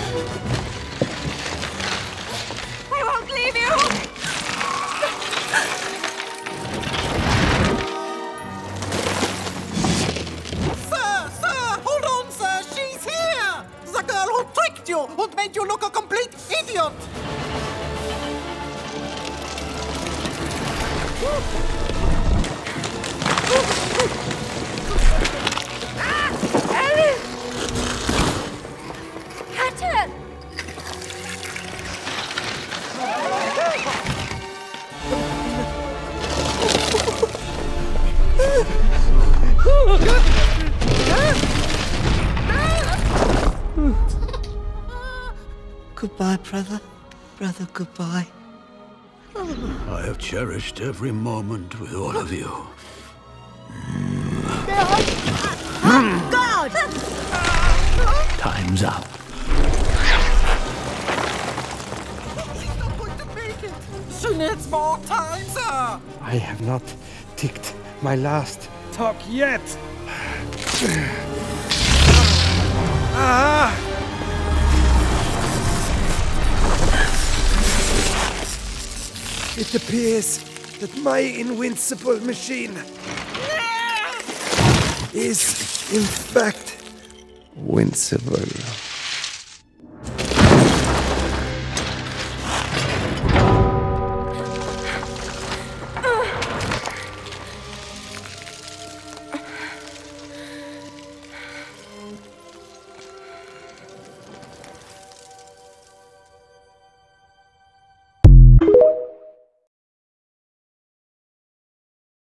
I won't leave you! Sir! Hold on, sir! She's here! The girl who tricked you, who made you look a complete idiot! Catch her! Goodbye, brother. Brother, goodbye. I have cherished every moment with all of you. God! Time's up. She's not going to make it! She needs more time, sir! I have not ticked my last talk yet. Ah! It appears that my invincible machine is, in fact, invincible.